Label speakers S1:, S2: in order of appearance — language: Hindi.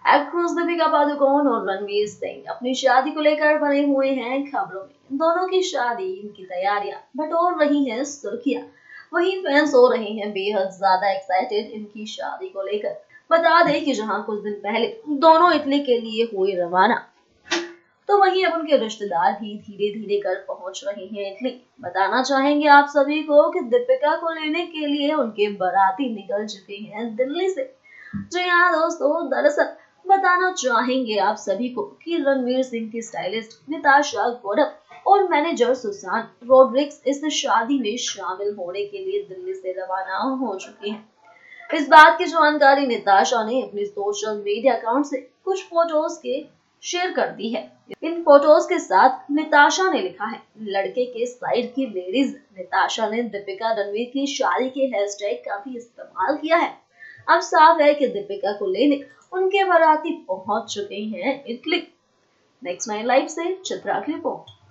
S1: एक्ट्रेस दीपिका पादुकोण और रणवीर सिंह अपनी शादी को लेकर बने हुए हैं खबरों में। इन दोनों की शादी, इनकी तैयारियां बटोर रही हैं सुर्खियां। वहीं फैंस हो रहे हैं बेहद ज्यादा एक्साइटेड इनकी शादी को लेकर। बता दें कि जहां कुछ दिन पहले दोनों इटली के लिए हुए रवाना, तो वहीं अब उनके रिश्तेदार भी धीरे धीरे कर पहुंच रहे हैं इटली। बताना चाहेंगे आप सभी को कि दीपिका को लेने के लिए उनके बाराती निकल चुके हैं दिल्ली से। जी हाँ दोस्तों, दरअसल बताना चाहेंगे आप सभी को कि रणवीर सिंह की स्टाइलिस्ट निताशा गौरव और मैनेजर सुसान रोड्रिक्स इस शादी में शामिल होने के लिए दिल्ली से रवाना हो चुके हैं। इस बात की जानकारी निताशा ने अपने सोशल मीडिया अकाउंट से कुछ फोटोज के शेयर कर दी है। इन फोटोज के साथ निताशा ने लिखा है, लड़के के साइड की लेडीज। निताशा ने दीपिका रणवीर की शादी के हैशटैग का भी इस्तेमाल किया है। अब साफ है कि दीपिका को लेने उनके बाराती पहुंच चुके हैं इटली। नेक्स्ट 9 लाइव से चित्रा की रिपोर्ट।